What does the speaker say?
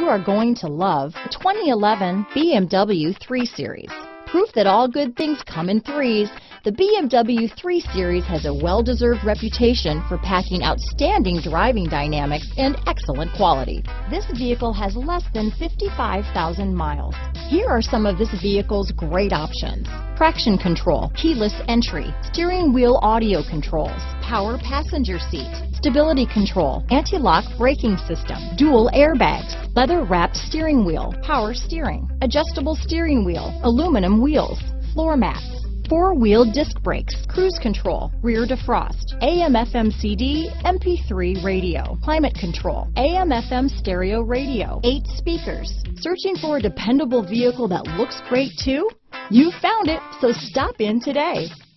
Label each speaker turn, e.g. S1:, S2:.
S1: are going to love the 2011 BMW 3 Series. Proof that all good things come in threes, the BMW 3 Series has a well-deserved reputation for packing outstanding driving dynamics and excellent quality. This vehicle has less than 55,000 miles. Here are some of this vehicle's great options: traction control, keyless entry, steering wheel audio controls, power passenger seat, stability control, anti-lock braking system, dual airbags, leather-wrapped steering wheel, power steering, adjustable steering wheel, aluminum wheels, floor mats, four-wheel disc brakes, cruise control, rear defrost, AM/FM CD, MP3 radio, climate control, AM/FM stereo radio, 8 speakers. Searching for a dependable vehicle that looks great too? You found it, so stop in today.